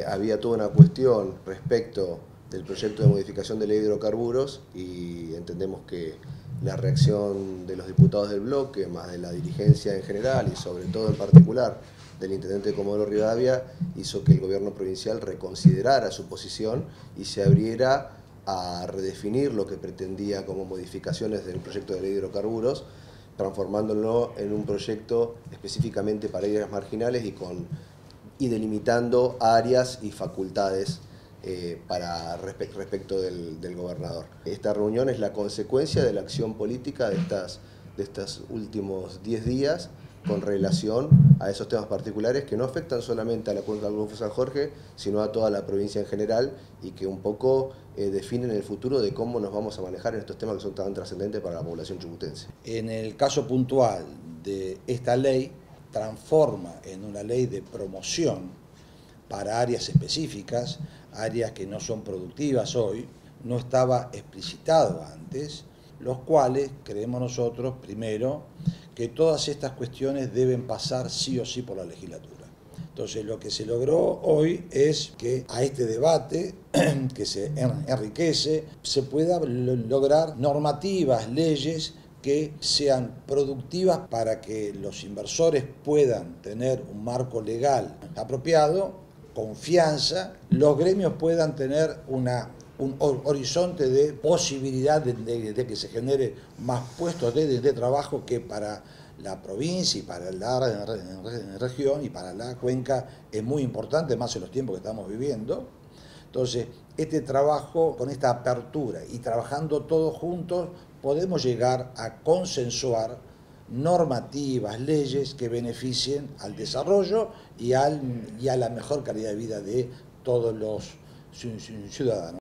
Había toda una cuestión respecto del proyecto de modificación de ley de hidrocarburos y entendemos que la reacción de los diputados del bloque, más de la dirigencia en general y sobre todo en particular del intendente de Comodoro Rivadavia, hizo que el gobierno provincial reconsiderara su posición y se abriera a redefinir lo que pretendía como modificaciones del proyecto de ley de hidrocarburos, transformándolo en un proyecto específicamente para áreas marginales y delimitando áreas y facultades respecto del gobernador. Esta reunión es la consecuencia de la acción política de estos últimos 10 días con relación a esos temas particulares que no afectan solamente a la cuenca del Golfo San Jorge, sino a toda la provincia en general y que un poco definen el futuro de cómo nos vamos a manejar en estos temas que son tan trascendentes para la población chubutense. En el caso puntual de esta ley, transforma en una ley de promoción para áreas específicas, áreas que no son productivas hoy, no estaba explicitado antes, los cuales creemos nosotros, primero, que todas estas cuestiones deben pasar sí o sí por la legislatura. Entonces lo que se logró hoy es que a este debate, que se enriquece, se pueda lograr normativas, leyes que sean productivas para que los inversores puedan tener un marco legal apropiado, confianza, los gremios puedan tener un horizonte de posibilidad de que se genere más puestos de trabajo que para la provincia y para la región y para la cuenca es muy importante, más en los tiempos que estamos viviendo. Entonces, este trabajo, con esta apertura y trabajando todos juntos, podemos llegar a consensuar normativas, leyes que beneficien al desarrollo y a la mejor calidad de vida de todos los ciudadanos.